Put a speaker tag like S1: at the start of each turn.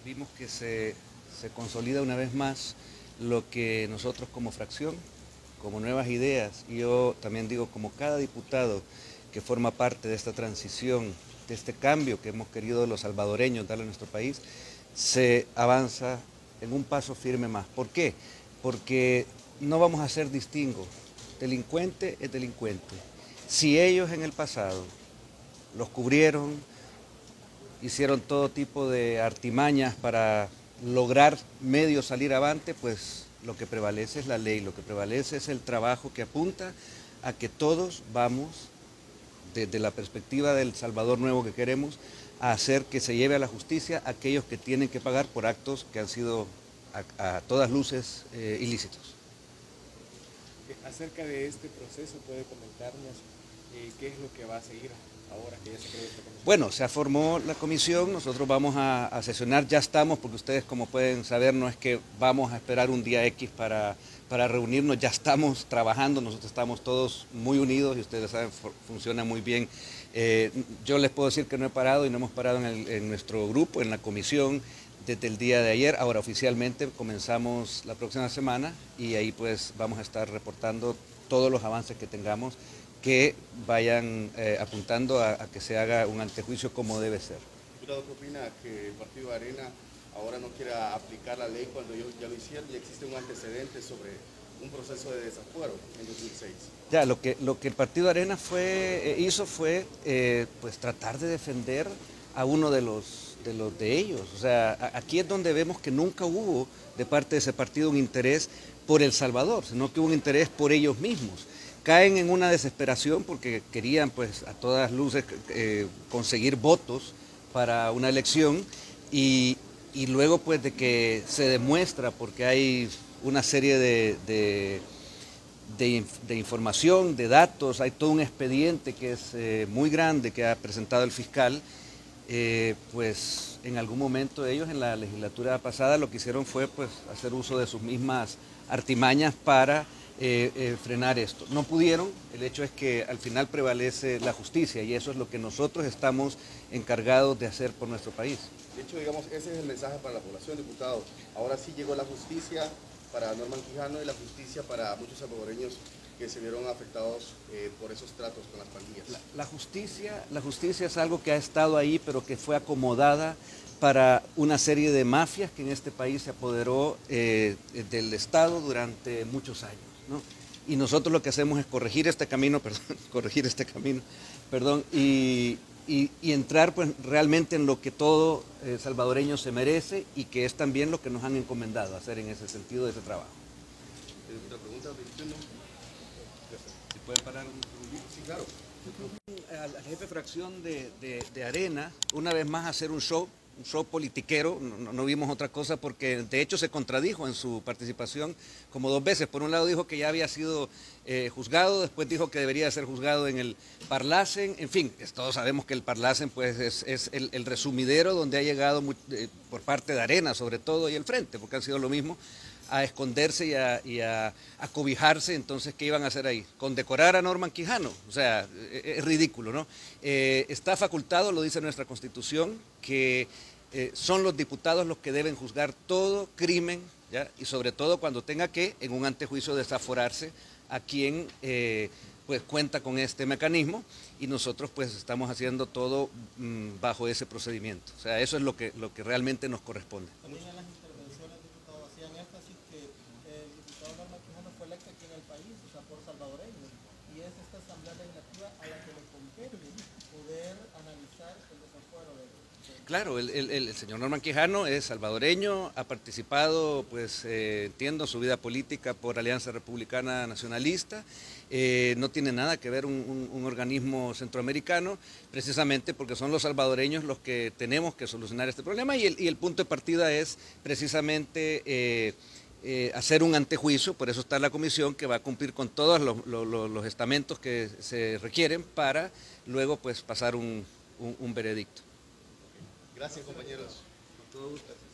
S1: vimos que se consolida una vez más lo que nosotros como fracción, como Nuevas Ideas, y yo también digo como cada diputado que forma parte de esta transición, de este cambio que hemos querido los salvadoreños darle a nuestro país, se avanza en un paso firme más. ¿Por qué? Porque no vamos a hacer distingo. Delincuente es delincuente. Si ellos en el pasado los cubrieron, hicieron todo tipo de artimañas para lograr medio salir avante, pues lo que prevalece es la ley, lo que prevalece es el trabajo que apunta a que todos vamos, desde la perspectiva del Salvador nuevo que queremos, a hacer que se lleve a la justicia a aquellos que tienen que pagar por actos que han sido a todas luces ilícitos.
S2: Acerca de este proceso, ¿puede comentarnos qué es lo que va a seguir ahora que ya se creó esta comisión?
S1: Bueno, se formó la comisión, nosotros vamos a sesionar, ya estamos, porque ustedes como pueden saber, no es que vamos a esperar un día X para reunirnos, ya estamos trabajando, nosotros estamos todos muy unidos y ustedes saben, funciona muy bien. Yo les puedo decir que no he parado y no hemos parado en nuestro grupo, en la comisión, desde el día de ayer. Ahora oficialmente comenzamos la próxima semana y ahí pues vamos a estar reportando todos los avances que tengamos que vayan apuntando a que se haga un antejuicio como debe ser.
S3: Diputado, ¿qué opina que el partido Arena ahora no quiera aplicar la ley cuando ellos ya lo hicieron y existe un antecedente sobre un proceso de desafuero en 2006?
S1: Ya, lo que el partido Arena hizo fue pues tratar de defender a uno de ellos. O sea, aquí es donde vemos que nunca hubo de parte de ese partido un interés por El Salvador, sino que hubo un interés por ellos mismos. Caen en una desesperación porque querían pues a todas luces conseguir votos para una elección y luego pues de que se demuestra, porque hay una serie de información, de datos, hay todo un expediente que es muy grande que ha presentado el fiscal, pues en algún momento ellos en la legislatura pasada lo que hicieron fue pues hacer uso de sus mismas artimañas para frenar esto. No pudieron, el hecho es que al final prevalece la justicia y eso es lo que nosotros estamos encargados de hacer por nuestro país.
S3: De hecho, digamos, ese es el mensaje para la población, diputado. Ahora sí llegó la justicia para Norman Quijano y la justicia para muchos salvadoreños que se vieron afectados por esos tratos con las pandillas.
S1: La justicia es algo que ha estado ahí, pero que fue acomodada para una serie de mafias que en este país se apoderó del Estado durante muchos años, ¿no? Y nosotros lo que hacemos es corregir este camino, y entrar pues realmente en lo que todo salvadoreño se merece y que es también lo que nos han encomendado hacer en ese sentido de ese trabajo.
S3: ¿Otra pregunta?
S1: ¿Se pueden parar un segundito?
S3: Sí, claro.
S1: Al jefe de fracción de Arena, una vez más hacer un show politiquero, no vimos otra cosa porque de hecho se contradijo en su participación como dos veces. Por un lado dijo que ya había sido juzgado, después dijo que debería ser juzgado en el Parlacen, en fin, todos sabemos que el Parlacen pues es el resumidero donde ha llegado por parte de Arena sobre todo y el Frente, porque han sido lo mismo, a esconderse y a cobijarse. Entonces, ¿qué iban a hacer ahí? Condecorar a Norman Quijano, o sea, es ridículo, ¿no? Está facultado, lo dice nuestra Constitución, que son los diputados los que deben juzgar todo crimen, ¿ya? Y sobre todo cuando tenga que, en un antejuicio, desaforarse a quien pues cuenta con este mecanismo, y nosotros pues estamos haciendo todo bajo ese procedimiento. O sea, eso es lo que realmente nos corresponde.
S4: También en las intervenciones, diputado, hacían énfasis que el diputado Norman Quijano fue electo aquí en el país, o sea, por salvadoreños, y es esta asamblea legislativa a la que le compete poder analizar el desafuero de...
S1: Claro, el señor Norman Quijano es salvadoreño, ha participado, pues entiendo, su vida política por Alianza Republicana Nacionalista, no tiene nada que ver un organismo centroamericano, precisamente porque son los salvadoreños los que tenemos que solucionar este problema y el punto de partida es precisamente hacer un antejuicio, por eso está la comisión que va a cumplir con todos los estamentos que se requieren para luego pues pasar un veredicto.
S3: Gracias, compañeros.
S1: Con todo gusto.